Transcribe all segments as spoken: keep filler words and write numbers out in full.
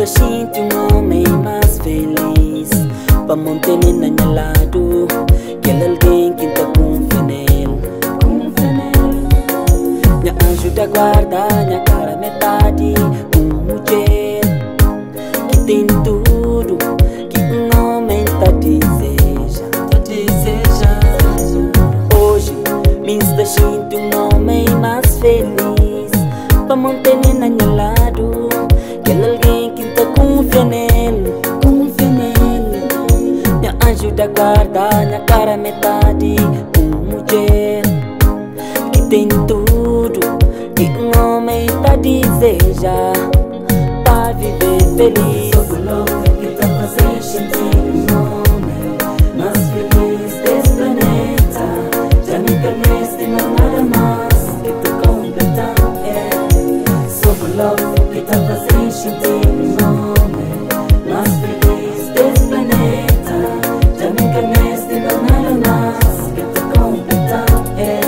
da gente um homem mais feliz, pra manter na minha lado, que ele alguém que tá confia nele, confia nele. Me ajuda a guardar minha cara metade, uma mulher que tem tudo que um homem tá deseja, tá deseja. Hoje me da gente um homem mais feliz, pra manter na minha lado, que ele alguém que tá confia nele, confia nele. Me ajuda a guardar minha cara metade, uma mulher que tem tudo que um homem tá deseja, pra viver feliz. Sou o louco que tá fazendo sentir um homem mais feliz desse planeta. Já me conhece, não nada mais que tu completando, é. Sou o louco que tá fazendo sentir um homem mais feliz desse planeta. Já me conhece, não nada mais que tu completando, é.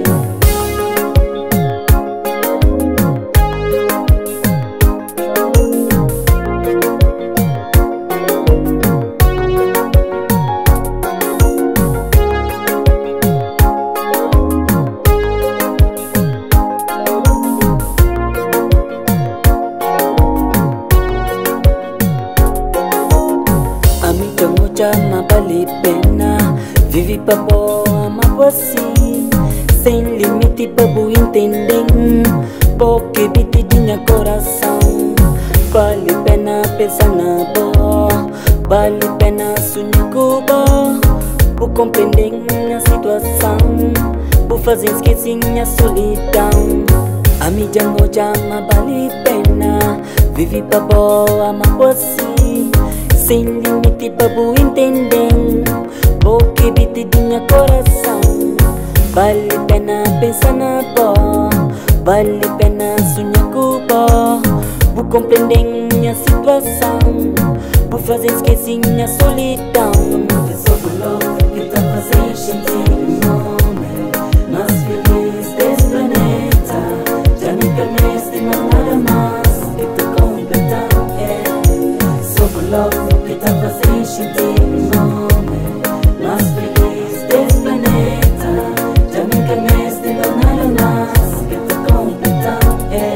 Chama vale pena, vive pra boa, mas você sem limite pra boa entender, porque bite de minha coração. Vale pena pensar na boa, vale pena sonhar com boa, por compreender minha situação, por fazer esquecer minha solidão. A mídia não chama vale pena, vive pra boa, mas você sem limite pra boa entender, porque bite de minha coração. Vale pena pensar na boa, vale pena sonhar com boa, por compreender minha situação, por fazer esquecer minha solidão. Eu sou o louco que tá fazendo sentir um homem mais feliz desse planeta. Já me conhece, não nada mais que tu completando, é. Sou o louco que tá fazendo sentir um homem mais feliz desse planeta. Já me conhece, não nada mais que tu completando, é.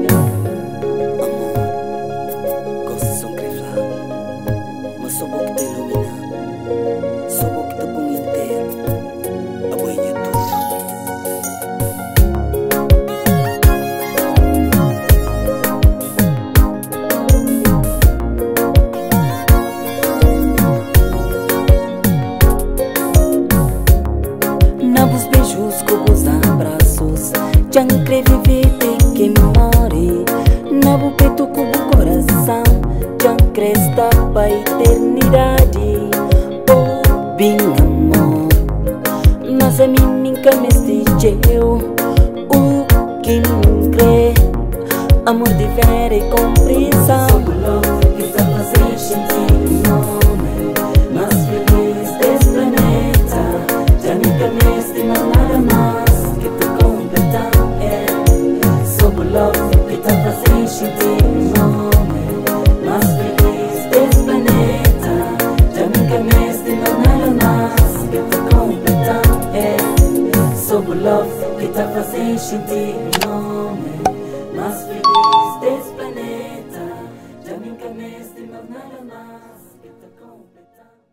Amor, gosto de creflar, mas sou bom que te ilumina, sou bom que te põe inteiro, a boinha tudo. Nabos beijos, cobos abraços, já não crê viver de que more. Nabo peito, cubo coração, já não crê estar pra eternidade. Oh, bem amor, mas a mim nunca me estigeu. O que não crê, amor de vera e compreensão. Sou o louco que tá fazendo sentir um homem mais feliz desse planeta. Já me conhece, não nada mais que tu completando, é. Sou o louco que tá fazendo sentir um homem mais feliz desse planeta. Já me conhece, não nada mais que tu completando, é. Sou o louco que tá fazendo sentir um homem mais feliz desse planeta. Já me conhece, não nada mais que tu completando.